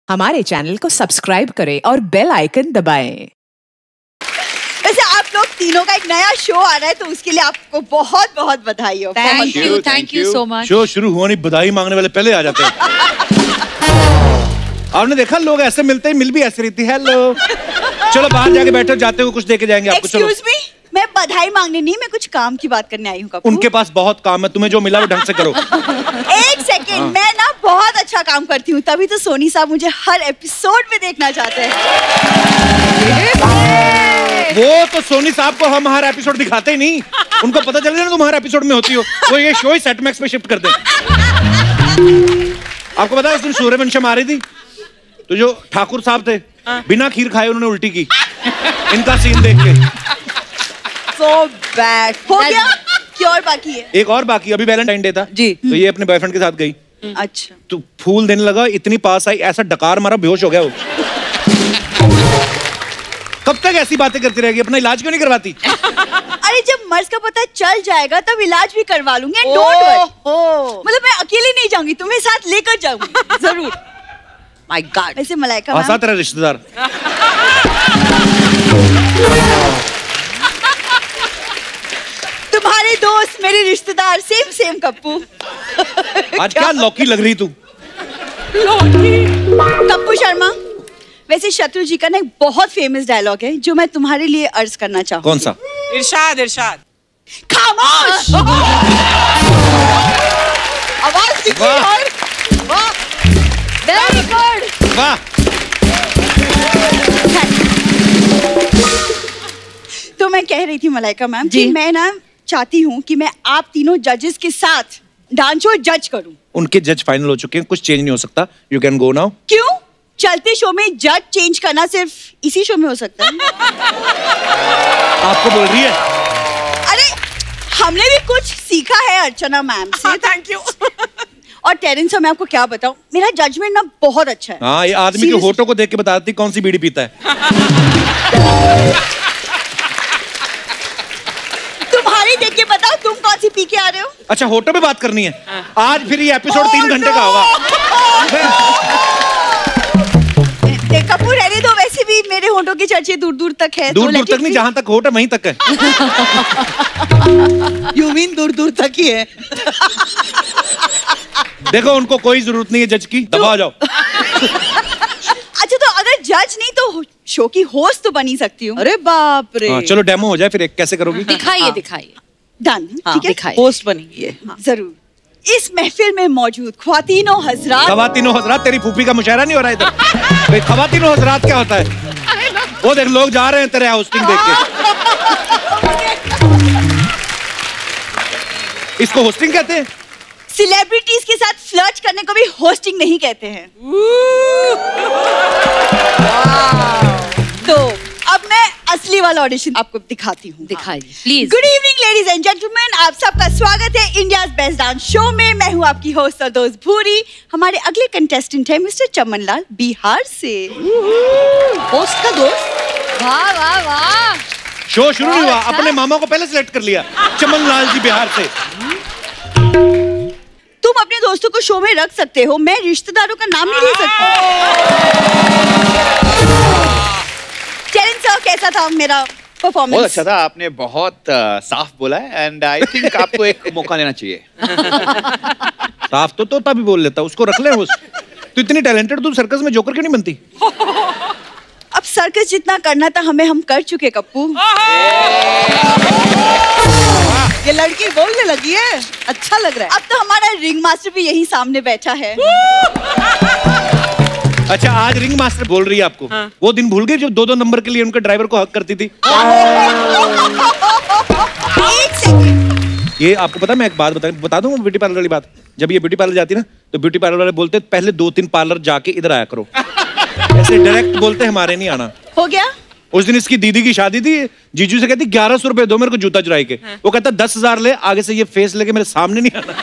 हमारे चैनल को सब्सक्राइब करें और बेल आइकन दबाएं। वैसे आप लोग तीनों का एक नया शो आ रहा है तो उसके लिए आपको बहुत बहुत बधाई हो। Thank you so much. Show शुरू हुआ नहीं, बधाई मांगने वाले पहले आ जाते हैं। आपने देखा लोग ऐसे मिलते हैं, मिल भी ऐसे रही थी। हेलो, चलो बाहर जाके बैठो, जाते हो कुछ देके जाएंगे आपको। चलो। एक्सक्यूज मी, मैं बधाई मांगने नहीं, मैं कुछ काम की बात करने आई हूँ। उनके पास बहुत काम है, तुम्हें जो मिला वो ढंग से करो। एक सेकेंड, मैं ना बहुत अच्छा काम करती हूँ, तभी तो सोनी साहब मुझे हर एपिसोड में देखना चाहते हैं। वो तो सोनी साहब को हम हर एपिसोड दिखाते ही नहीं, उनको पता चल गया ना तुम हर एपिसोड में होती हो, वो ये शो ही सेट मैक्स पे शिफ्ट कर दे। आपको पता है उस दिन सूर्यवंशम आ रही थी तो जो ठाकुर साहब थे बिना खीर खाए उन्होंने उल्टी की इनका सीन देख के। So bad। हो गया क्या और बाकी है? एक और बाकी, अभी वैलेंटाइन डे था जी, तो ये अपने बॉयफ्रेंड के साथ गई। अच्छा, तो फूल देने लगा, इतनी पास आई, ऐसा डकार मारा, बेहोश हो गया वो। कब तक ऐसी बातें करती रहेगी, अपना इलाज क्यों नहीं करवाती? अरे जब मर्ज का पता चल जाएगा तब इलाज भी करवा लूंगी। डोंट वरी, मतलब मैं अकेले नहीं जाऊंगी, तुम्हें साथ लेकर जाऊंगी जरूर। My god. वैसे मलाइका मैम, आसा तेरा रिश्तेदार। तुम्हारे दोस्त मेरे रिश्तेदार, सेम सेम कप्पू। आज क्या लौकी लग रही तू? कप्पू शर्मा, वैसे शत्रु जी का ना एक बहुत फेमस डायलॉग है जो मैं तुम्हारे लिए अर्ज करना चाहूंगी। कौन सा? इरशाद इरशाद। खामोश। आवाज दीजिए यार। वाह, वेरी गुड, वाह। तो मैं कह रही थी मलाइका मैम कि मैं ना चाहती हूँ कि मैं आप तीनों जजेस के साथ डांस शो जज करूँ। उनके जज फाइनल हो चुके हैं, कुछ चेंज नहीं हो सकता। You can go now. क्यों? चलते शो में जज चेंज करना सिर्फ इसी शो में हो सकता है। आपको बोल रही है? अरे हमने भी कुछ सीखा है अर्चना मैम से। Thank you. और टेरेंस, मैं आपको क्या बताऊं, मेरा जजमेंट ना बहुत अच्छा है। हाँ, ये आदमी के होठों को देख के बताती कौन सी बीड़ी पीता है। तुम्हारी देख के बताओ तुम कौन सी पी के आ रहे हो। अच्छा, होठों पे बात करनी है आज, फिर ये एपिसोड 3 घंटे का होगा। कपूर रहने दो, वैसे भी मेरे होठों की चर्चे दूर दूर तक है। दूर दूर तक नहीं, जहाँ तक होठ है वहीं तक है। यू मीन दूर दूर तक ही है। देखो, उनको कोई जरूरत नहीं है जज की, दबा जाओ। अच्छा, तो अगर जज नहीं तो शो की होस्ट तो बनी सकती हूँ। अरे बाप रे। चलो डेमो हो जाए फिर, एक कैसे करोगी? दिखाइए दिखाइए। डन, ठीक है, दिखाइए। होस्ट बनेंगे जरूर। इस महफिल में मौजूद ख्वातीनो हजरात। ख्वातीनो हजरात, तेरी फूफी का मुशायरा नहीं हो रहा इधर? ख्वातीनो हजरात क्या होता है? वो देख, लोग जा रहे हैं तेरे होस्टिंग देख के। इसको होस्टिंग कहते हैं? सेलिब्रिटीज के साथ फ्लर्ट करने को भी होस्टिंग नहीं कहते हैं। तो अब मैं असली वाला ऑडिशन आपको दिखाती हूँ। दिखाइए please. Good evening ladies and gentleman, आप सबका स्वागत है इंडियाज बेस्ट डांस शो में। मैं हूँ आपकी होस्ट और दोस्त भूरी। हमारे अगले कंटेस्टेंट है मिस्टर चमन लाल, बिहार से। होस्ट का दोस्त। वाह वाह वाह। शो शुरू नहीं हुआ, अपने मामा को पहले सिलेक्ट कर लिया। चमन लाल जी बिहार से। तुम अपने दोस्तों को शो में रख सकते हो, मैं रिश्तेदारों का नाम नहीं ले सकती। चैलेंज सर, कैसा था मेरा परफॉर्मेंस? बहुत अच्छा था, आपने बहुत साफ बोला है एंड आई थिंक आपको एक मौका लेना चाहिए। साफ तो तोता भी बोल लेता, उसको रख ले होस्ट। तू इतनी टैलेंटेड, तू सर्कस में जोकर क्यों नहीं बनती? अब सर्कस जितना करना था हमें, हम कर चुके कप्पू। ये लड़की बोलने लगी है, अच्छा लग रहा है। अब तो हमारा रिंग मास्टर भी यही सामने बैठा है। अच्छा, आज रिंग मास्टर बोल रही है आपको। वो दिन भूल गए जब 2-2 नंबर के लिए उनके ड्राइवर को हक करती थी? एक सेकंड, ये आपको पता, मैं एक बात बता दूं ब्यूटी पार्लर वाली बात। जब ये ब्यूटी पार्लर जाती ना तो ब्यूटी पार्लर वाले बोलते पहले 2-3 पार्लर जाके इधर आया करो। ऐसे डायरेक्ट बोलते हमारे नहीं आना। हो गया। उस दिन इसकी दीदी की शादी थी, जीजू से कहती 1100 रुपए दो मेरे को जूता चुराई के। वो कहता 10,000 ले, आगे से ये फेस लेके मेरे सामने नहीं आना।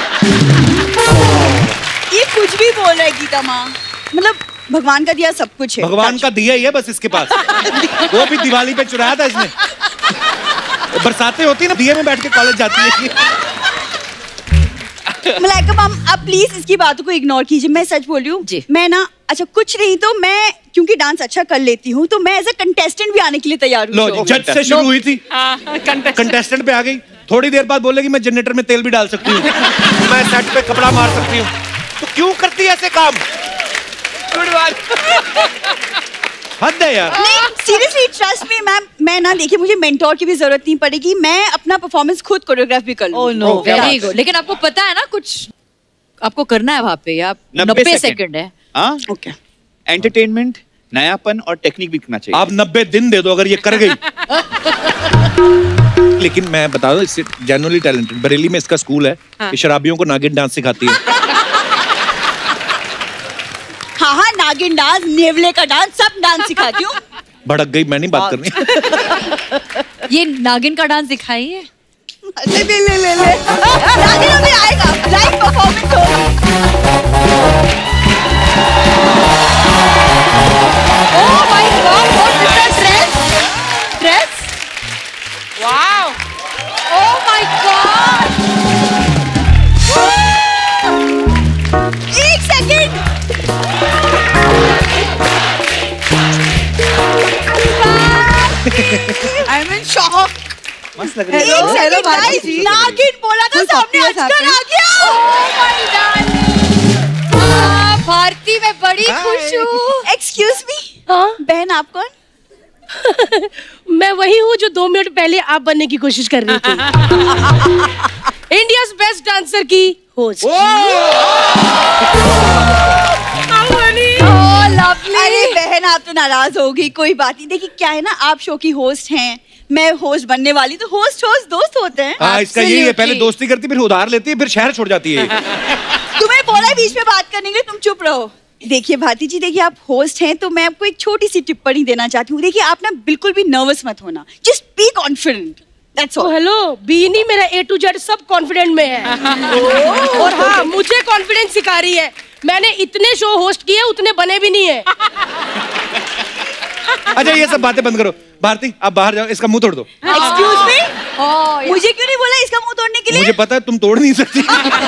ये कुछ भी बोल रहा है गीता माँ, मतलब भगवान का दिया सब कुछ है। भगवान का दिया ही है बस इसके पास। वो भी दिवाली पे चुराया था इसने। बरसातें होती ना, दिए में बैठ के कॉलेज जाती है। मलाइका मैम, आप प्लीज इसकी बातों को इग्नोर कीजिए। मैं सच बोल रही हूँ, मैं ना अच्छा कुछ नहीं तो मैं क्योंकि डांस अच्छा कर लेती हूँ तो मैं एज अ कंटेस्टेंट भी आने के लिए तैयार हूँ। लो जज से शुरू हुई थी, कंटेस्टेंट पे आ गई। थोड़ी देर बाद बोलेगी मैं जनरेटर में तेल भी डाल सकती हूँ, मैं सेट पे कपड़ा मार सकती हूँ। तो क्यों करती है ऐसे काम? हद है यार। नहीं सीरियसली ट्रस्ट मी मैम, मैं ना देखिए मुझे मेंटोर की भी जरूरत नहीं पड़ेगी, मैं अपना परफॉर्मेंस खुद कोरियोग्राफ भी कर लूँ। No very good. लेकिन आपको पता है ना कुछ आपको करना है वहाँ पे, आप 90 सेकंड है। हाँ ओके। एंटरटेनमेंट, नयापन और टेक्निक भी करना चाहिए। आप 90 दिन दे दो अगर ये कर गई। लेकिन मैं बता दूं इससे जेन्युइनली टैलेंटेड, बरेली में इसका स्कूल है कि शराबियों को नागिन डांस सिखाती है। हाँ नागिन डांस, नेवले का डांस, सब डांस सिखाती हूँ। भड़क गई, मैं नहीं बात करनी। ये नागिन का डांस दिखाइए। ले नागिन अभी आएगा, लाइव परफॉर्मेंस होगी। Oh my god, what is that dress? Wow, oh my god. एक second. I am in shock. मस्त लग रही है। हेलो भारती जी। नागिन बोला था सामने अजगर आ गया। ओह माय गॉड। भारती मैं बड़ी खुश हूँ। एक्सक्यूज मी, हाँ? बहन आप कौन? मैं वही हूँ जो 2 मिनट पहले आप बनने की कोशिश कर रही थी। इंडियाज बेस्ट डांसर की होस्ट। अरे बहन आप तो नाराज होगी, कोई बात नहीं। देखिए क्या है ना, आप शो की होस्ट हैं, मैं होस्ट बनने वाली, तो होस्ट दोस्त होते हैं। हाँ इसका यही है, पहले दोस्ती करती फिर उधार लेती है फिर शहर छोड़ जाती है। तुम्हें बोला है बीच में बात करने के लिए, तुम चुप रहो। देखिए भारती जी, देखिए आप होस्ट हैं तो मैं आपको एक छोटी सी टिप्पणी देना चाहती हूँ। देखिए आप ना बिल्कुल भी नर्वस मत होना, just be confident, that's all. Hello, be नहीं, मेरा A to Z सब कॉन्फिडेंट में है। और हाँ, मुझे कॉन्फिडेंस सिखा रही है। मैंने इतने शो होस्ट किए, उतने बने भी नहीं है। अच्छा ये सब बातें बंद करो। भारती आप बाहर जाओ, इसका मुंह तोड़ दो। एक्सक्यूज मी, मुझे क्यों नहीं बोला इसका मुंह तोड़ने के लिए? मुझे पता है तुम तोड़ नहीं सकती।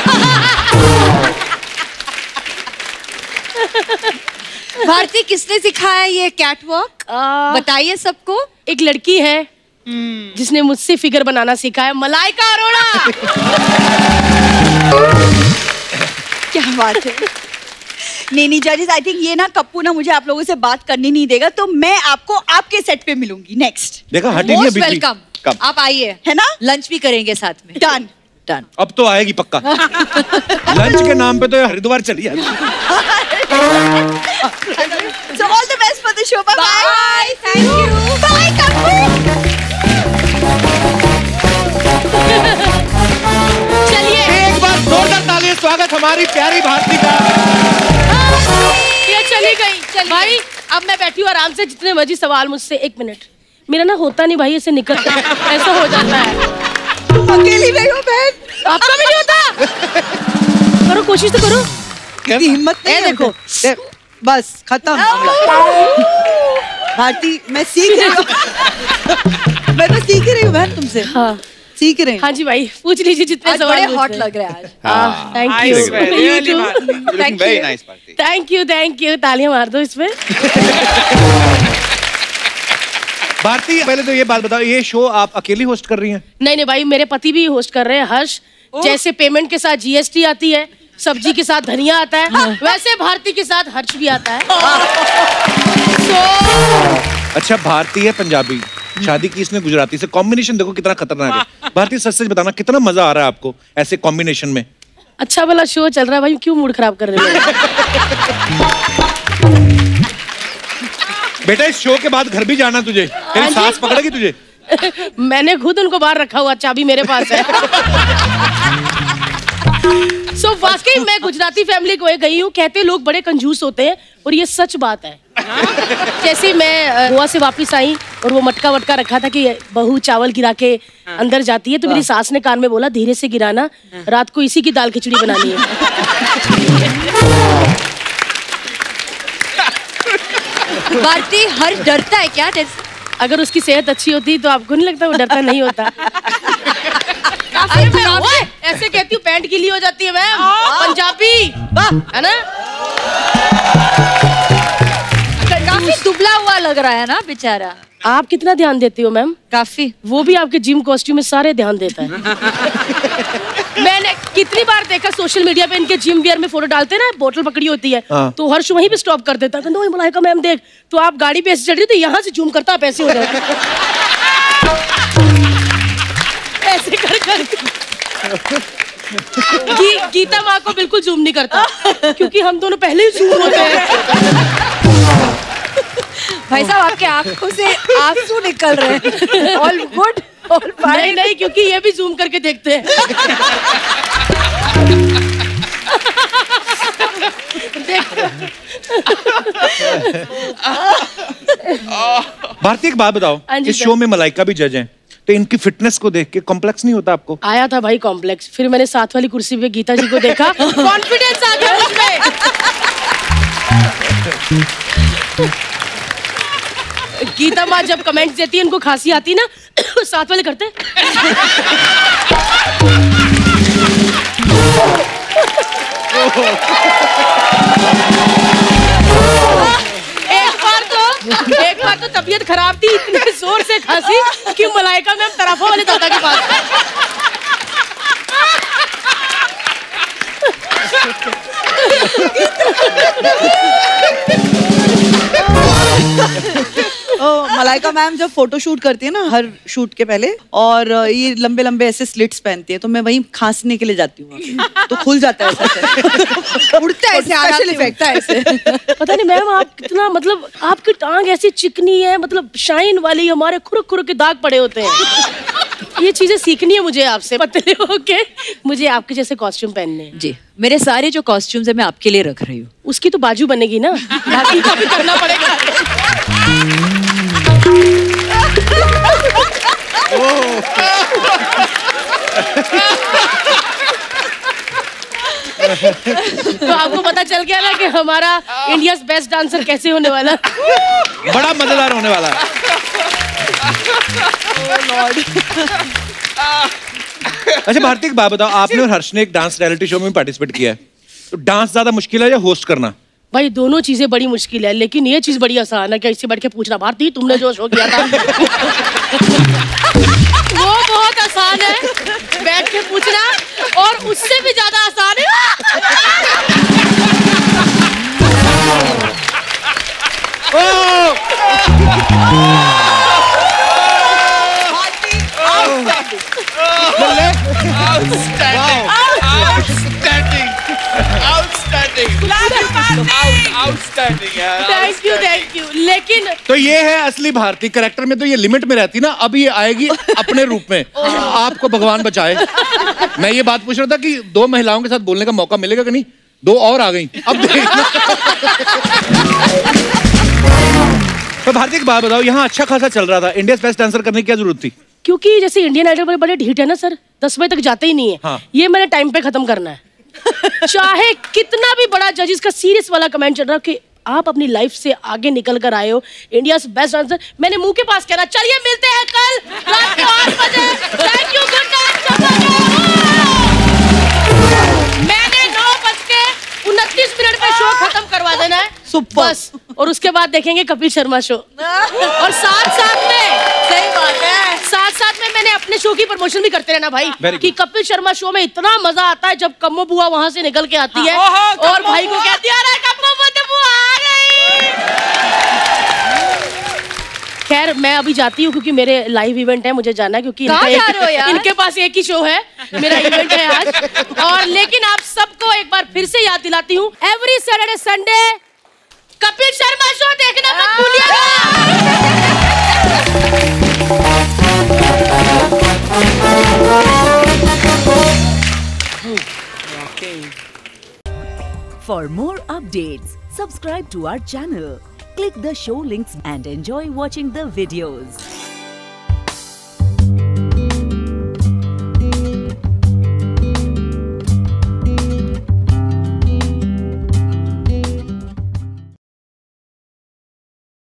भारती किसने सिखाया ये कैटवॉक? बताइए सबको। एक लड़की है जिसने मुझसे फिगर बनाना सिखाया, मलाइका अरोड़ा। क्या बात है। नहीं जजेस, आई थिंक ये ना कप्पू ना मुझे आप लोगों से बात करनी नहीं देगा, तो मैं आपको आपके सेट पे मिलूंगी नेक्स्ट। देखा हटी नहीं मोस्ट अभी भी। वेलकम, कब? आप आइए, है ना? लंच भी करेंगे साथ में। डन। डन। अब तो आएगी पक्का। लंच के नाम पे तो हरिद्वार चली जाती। So all the best for the show. Bye bye. Bye. Thank you. Bye Kappu. चलिए एक बार जोरदार तालियां, स्वागत हमारी प्यारी भारती का। ये चली गई। भाई अब मैं बैठी हूँ आराम से, जितने मर्जी सवाल मुझसे। 1 मिनट, मेरा ना होता नहीं भाई, ऐसे निकलता है, ऐसा हो जाता है। तुम अकेली नहीं हो बहन, आपका भी नहीं होता। करो, कोशिश तो करो। इतनी हिम्मत नहीं है। देखो बस खत्म। भारती मैं सीख रही हूँ। मैं तो सीख रही हूँ बहन तुमसे। हाँ सीख रहे हैं। हाँ जी भाई, पूछ लीजिए जितने आज सवाल बड़े हॉट लग रहे हैं आज। हाँ। Thank Nice, you, really looking very nice, Bharti. Thank you. तालियां मार दो इसमें। भारती पहले तो ये बात बताओ, ये शो आप अकेली होस्ट कर रही हैं? नहीं भाई, मेरे पति भी होस्ट कर रहे हैं, हर्ष। जैसे पेमेंट के साथ GST आती है, सब्जी के साथ धनिया आता है, वैसे भारती के साथ हर्ष भी आता है। अच्छा भारती है पंजाबी, शादी की इसने गुजराती से, कॉम्बिनेशन देखो कितना खतरनाक है। भारती सच सच बताना कितना मजा आ रहा है आपको ऐसे कॉम्बिनेशन में? अच्छा वाला शो चल रहा है भाई, क्यों मूड खराब कर रहे हो? बेटा इस शो के बाद घर भी जाना तुझे, तेरी सास पकड़ेगी तुझे। मैंने खुद उनको बाहर रखा हुआ, चाबी मेरे पास है। सो वाकई मैं गुजराती फैमिली को गई हूँ, कहते लोग बड़े कंजूस होते हैं, और ये सच बात है। जैसे मैं गोवा से वापस आई और वो मटका वटका रखा था कि बहू चावल गिरा के अंदर जाती है, तो मेरी सास ने कान में बोला धीरे से गिराना, रात को इसी की दाल खिचड़ी बनानी है। भारती हर्ष डरता है क्या? अगर उसकी सेहत अच्छी होती तो आपको नहीं लगता वो डरता नहीं होता? अरे मैं ओए, ऐसे कहती हूँ पैंट गीली हो जाती है मैम, पंजाबी है ना। लग रहा है ना बेचारा। आप कितना ध्यान देती हो मैम? काफी। वो भी आपके जिम कॉस्ट्यूम में सारे ध्यान देता है। मैंने कितनी बार देखा सोशल मीडिया पे इनके जिम वियर में फोटो डालते हैं ना, बोतल पकड़ी होती है तो हर्ष वहीं पे स्टॉप कर देता है, कहता मलाइका मैम देख, तो आप गाड़ी पे ऐसे चढ़ रही हो तो यहाँ से जूम करता, आप ऐसे हो जाए ऐसे कर गीता माँ को बिल्कुल जूम नहीं करता क्योंकि हम दोनों पहले ही जूम होते हैं। भाई साहब आपके आंखों से आंसू निकल रहे हैं। All good, all fine. नहीं क्योंकि ये भी जूम करके देखते हैं। भारती, एक बात बताओ, इस शो में मलाइका भी जज हैं, तो इनकी फिटनेस को देख के कॉम्प्लेक्स नहीं होता आपको? आया था भाई कॉम्प्लेक्स, फिर मैंने साथ वाली कुर्सी पे गीता जी को देखा, कॉन्फिडेंस आ गया मुझमें। गीता माँ जब कमेंट्स देती है, इनको खांसी आती ना, साथ वाले करते एक बार तो तबीयत खराब थी, इतने जोर से खांसी कि मलाइका मैम तराफा वाले दादा के पास। मलाइका मैम जब फोटो शूट करती है ना हर शूट के पहले, और ये लंबे लंबे ऐसे स्लिट्स पहनती है, तो मैं वहीं खांसने के लिए जाती हूँ, तो खुल जाता है ऐसे उड़ता है, स्पेशल इफेक्ट है ऐसे। पता नहीं मैम आप कितना, मतलब आपकी टांग ऐसी चिकनी है, मतलब शाइन वाली, हमारे खुरक खुरक के दाग पड़े होते हैं। ये चीजें सीखनी है मुझे आपसे, पतले होके मुझे आपके जैसे कॉस्ट्यूम पहनने हैं। जी, मेरे सारे जो कॉस्ट्यूम्स है मैं आपके लिए रख रही हूँ। उसकी तो बाजू बनेगी ना, बाकी का भी करना पड़ेगा। तो आपको पता चल गया ना कि हमारा इंडियाज़ बेस्ट डांसर कैसे होने वाला, बड़ा मजेदार होने वाला है। अच्छा भारती, एक बात बताओ, आपने और हर्ष ने एक डांस रियलिटी शो में पार्टिसिपेट किया है, तो डांस ज्यादा मुश्किल है या होस्ट करना? भाई दोनों चीजें बड़ी मुश्किल है, लेकिन ये चीज बड़ी आसान है कि इससे बैठ के पूछना, भारती तुमने जो शो किया था वो बहुत आसान है, बैठ के पूछना, और उससे भी ज्यादा आसान है थैंक यू। लेकिन तो ये है असली भारती, कैरेक्टर में तो ये लिमिट में रहती ना, अब ये आएगी अपने रूप में। आपको भगवान बचाए। मैं ये बात पूछ रहा था कि 2 महिलाओं के साथ बोलने का मौका मिलेगा कि नहीं, 2 और आ गई, अब देखना। तो भारती, एक बात बताओ, यहाँ अच्छा खासा चल रहा था, इंडियाज़ बेस्ट डांसर करने की क्या जरूरत थी? क्योंकि जैसे इंडियन आइडल बड़े ढीठ है ना सर, 10 बजे तक जाते ही नहीं है। हाँ। ये मैंने टाइम पे खत्म करना है। चाहे कितना भी बड़ा जजेस का सीरियस वाला कमेंट चल रहा कि आप अपनी लाइफ से आगे निकल कर आए हो, इंडिया बेस्ट डांसर, मैंने मुंह के पास कहना, चलिए मिलते हैं कल रात के 8 बजे। Thank you, good night. मैंने 9:29 पे शो खत्म करवा देना है बस, और उसके बाद देखेंगे कपिल शर्मा शो। और साथ में मैंने अपने शो की प्रमोशन भी करते रहना भाई, कि कपिल शर्मा शो में इतना मजा आता है जब कम्मो बुआ वहां से निकल के आती है और भाई को कहती है, अरे कम्मो बुआ आ गई। खैर मैं अभी जाती हूँ क्योंकि मेरे लाइव इवेंट है, मुझे जाना है, क्योंकि इनके पास एक ही शो है, मेरा इवेंट है आज। और लेकिन आप सबको एक बार फिर से याद दिलाती हूँ, every Saturday Sunday Kapil Sharma show देखना मत भूलिएगा। For more updates, subscribe to our channel, click the show links and enjoy watching the videos.